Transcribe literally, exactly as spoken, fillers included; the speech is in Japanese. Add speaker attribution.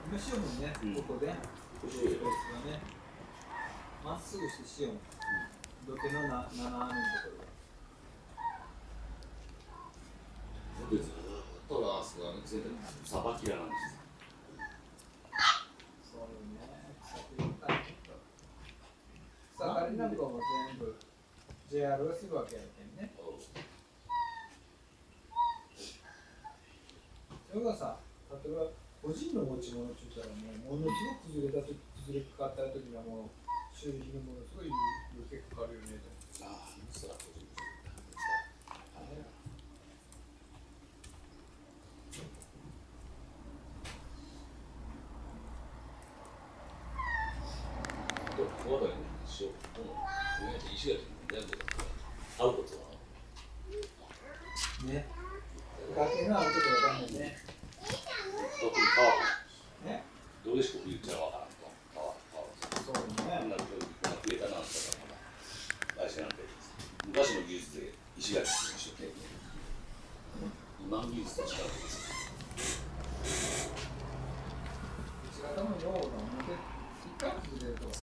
Speaker 1: 今しようもんね、
Speaker 2: うん、
Speaker 1: ここで。
Speaker 2: ここで。
Speaker 1: ね。まっすぐしてしよう。土手のな、斜めのところ。
Speaker 2: ずっとラースが全然さばきらなんです。
Speaker 1: そうよね。草刈りなんかも全部 ジェイアール がするわけやけんね。それがさ、例えば個人の持ち物って言ったらもうものすごく崩れたと崩れかかった時にはもう修理費のものすごい余計かかるよねと。
Speaker 2: ああ、そら個人のここだけしよう。石垣全部合うことは
Speaker 1: ね。崖のあることはダメね。
Speaker 2: 特に川
Speaker 1: ね。
Speaker 2: どれしか言っちゃわからんと。川川
Speaker 1: そうね。
Speaker 2: こんな増えたなったら来世なんて昔の技術で石垣に一生懸命今の技術と違うわけです。
Speaker 1: うちが多分ようの表一回崩れると。